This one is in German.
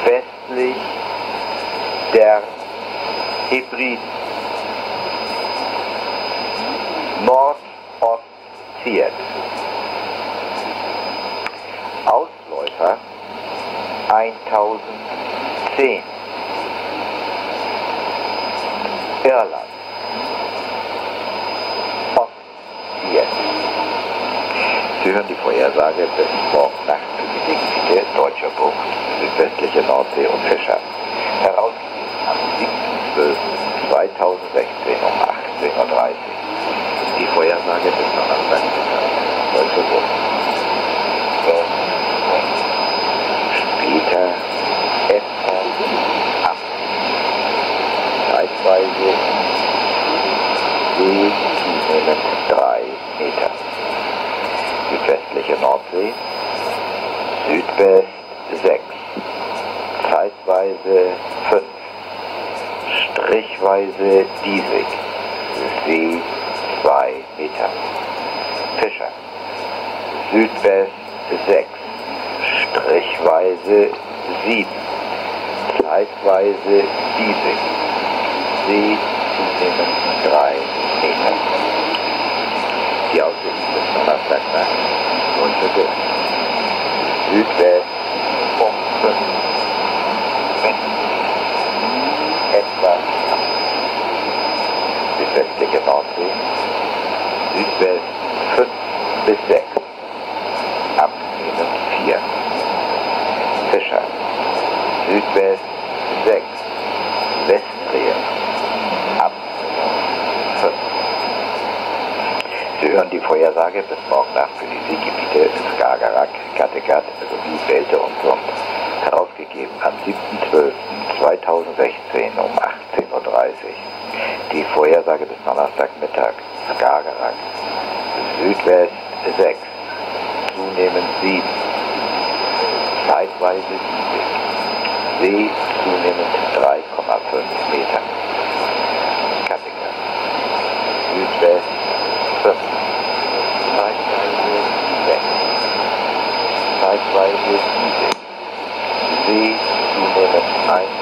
westlich der Hebriden, Nordostziert. Ausläufer 1010. Irland, Ostziert. Sie hören die Vorhersage bis morgen Nacht für die Gebiete Deutscher Bucht, südwestliche Nordsee und Fischer. Herausgegeben am 7.12.2016 um 18:30 Uhr. Die Vorhersage bis Donnerstag, Deutsche Bucht. Später etwas ab. Zeitweise See zunehmend 3 Meter. Südwestliche Nordsee, Südwest 6, zeitweise 5, strichweise diesig, See 2 Meter. Fischer, Südwest 6, strichweise 7, zeitweise diesig, See zunehmend 3 Meter. Die Aussicht bis Donnerstagnacht, Deutsche Bucht. Südwest um 5, Wind etwas ab. Südwestliche Nordsee, Südwest 5 bis 6, abnehmend 4. Fischer, Südwest 6, Westdrehend, abnehmend 5. Sie hören die Vorhersage bis morgen Nacht für die Seegebiete Skagerrak, Kattegat sowie Belte und Sund. Herausgegeben am 7.12.2016 um 18:30 Uhr. Die Vorhersage bis Donnerstagmittag. Skagerrak, Südwest 6, zunehmend 7, zeitweise 7, See zunehmend 3,5 Meter. Kattegat, Südwest 5, zeitweise 6, zeitweise 7, See zunehmend 1